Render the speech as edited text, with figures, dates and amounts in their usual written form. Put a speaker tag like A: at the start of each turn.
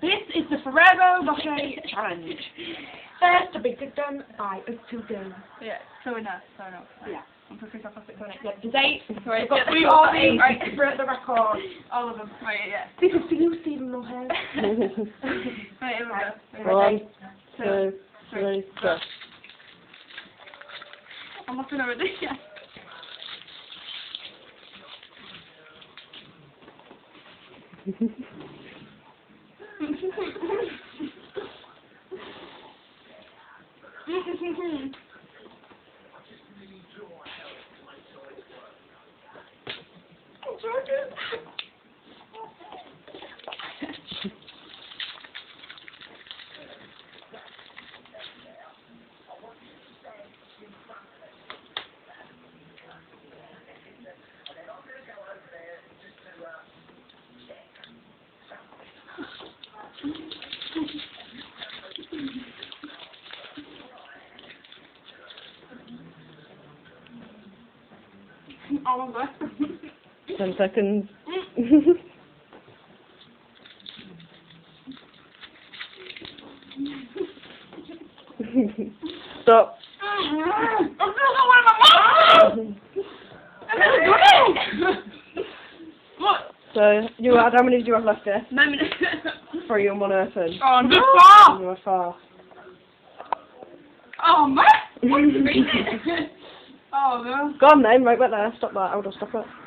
A: This is the Farrero Rocher Challenge. First to be done by us two girls.
B: Yeah, so enough.
A: Yeah.
B: I'm putting off plastic on it.
A: Yeah, the date.
B: Right,
A: We've got
B: yeah,
A: 3
B: we've got
A: these.
B: 8.
A: Right, for the record.
B: All of them. Right, yeah.
A: This is for you, Stephen Mulhern.
B: Right, here we go.
C: 1, 2, 3, go.
B: I'm not gonna read this yet. All of us.
C: 10 seconds. Stop. So, you had, how many did you have left there?
B: 9 minutes.
C: 3 and 1 open.
B: Oh, no.
C: You were far.
B: Oh, man. Oh, no.
C: Go on then, right back there. Stop that. I would have stopped it.